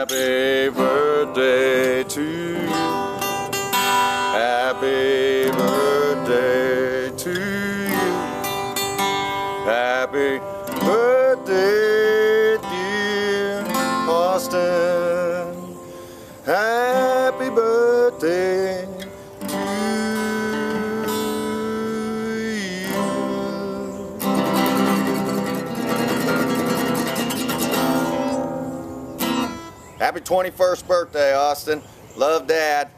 Happy birthday to you. Happy birthday to you. Happy birthday, dear Austin. Happy birthday to you. Happy 21st birthday, Austin. Love, Dad.